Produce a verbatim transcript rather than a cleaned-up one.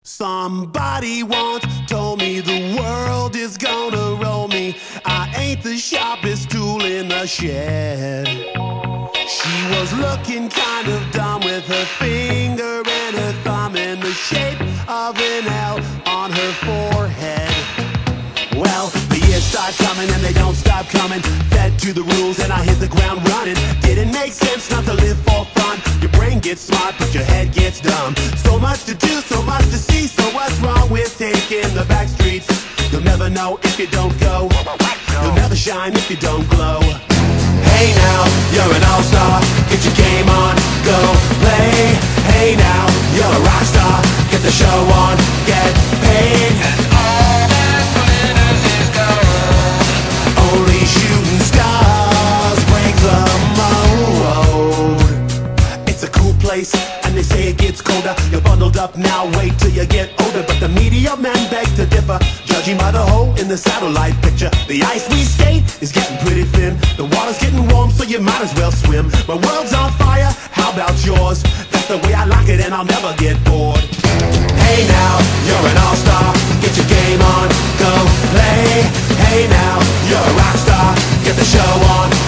Somebody once told me the world is gonna roll me. I ain't the sharpest tool in the shed. She was looking kind of dumb with her finger and her thumb in the shape of an L on her forehead. Well, the years start coming and they don't stop coming. Fed to the rules and I hit the ground running. Didn't make sense not to live for fun. Your brain gets smart but your head gets dumb. So much to do, so much to see. So what's wrong with taking the back streets? You'll never know if you don't go. You'll never shine if you don't glow. Hey now, you're an all-star. Get your game on, go play. Hey now, you're a rock star. Get the show on, get paid. And all that glitters is gold. Only shooting stars break the mold. It's a cool place, and they say it gets colder. You're bundled up now, wait till you get older. But the media men beg to differ, judging by the hole in the satellite picture. The ice we skate is getting pretty thin. The water's getting warm, so you might as well swim. My world's on fire, how about yours? That's the way I like it and I'll never get bored. Hey now, you're an all-star. Get your game on, go play. Hey now, you're a rock star. Get the show on,